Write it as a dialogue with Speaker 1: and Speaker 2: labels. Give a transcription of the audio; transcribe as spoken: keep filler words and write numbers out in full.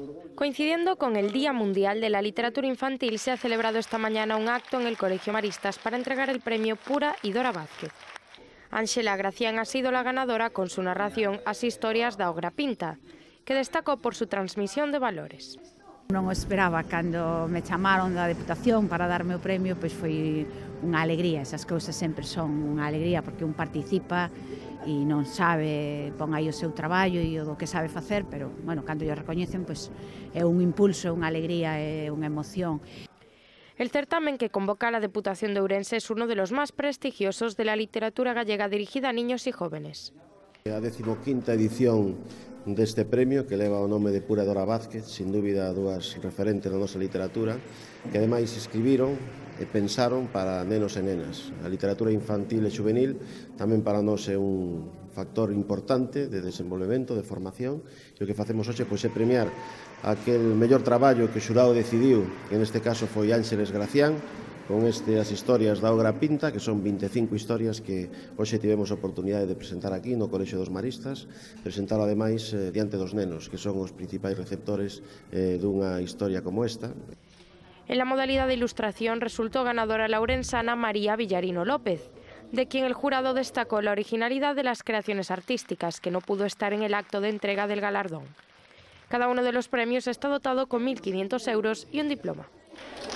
Speaker 1: Coincidiendo con el Día Mundial de la Literatura Infantil, se ha celebrado esta mañana un acto en el Colegio Maristas para entregar el premio Pura y Dora Vázquez. Ángela Gracián ha sido la ganadora con su narración As historias da Ogra Pinta, que destacó por su transmisión de valores.
Speaker 2: Non o esperaba, cando me chamaron da Deputación para darme o premio, pois foi unha alegría. Esas cousas sempre son unha alegría porque un participa e non sabe, pon aí o seu traballo e o que sabe facer, pero, bueno, cando lle recoñecen, pois é un impulso, unha alegría e unha emoción.
Speaker 1: El certamen que convoca a la Deputación de Ourense es uno de los más prestigiosos de la literatura gallega dirigida a niños y jóvenes.
Speaker 3: A decimoquinta edición deste premio, que leva o nome de Pura e Dora Vázquez, sin dúbida dúas referentes da nosa literatura, que ademais escribiron e pensaron para nenos e nenas. A literatura infantil e juvenil tamén para nós é un factor importante de desenvolvemento, de formación, e o que facemos hoxe pois, é premiar aquel mellor traballo que o xurado decidiu, que neste caso foi Ángeles Gracián, con estas historias da Ogra Pinta, que son vinte e cinco historias que hoxe tivemos a oportunidade de presentar aquí no Colexio dos Maristas, presentalo ademais eh, diante dos nenos, que son os principais receptores eh, dunha historia como esta.
Speaker 1: En la modalidad de ilustración resultó ganadora la ourensana María Villarino López, de quien el jurado destacó la originalidad de las creaciones artísticas, que no pudo estar en el acto de entrega del galardón. Cada uno de los premios está dotado con mil quinientos euros y un diploma.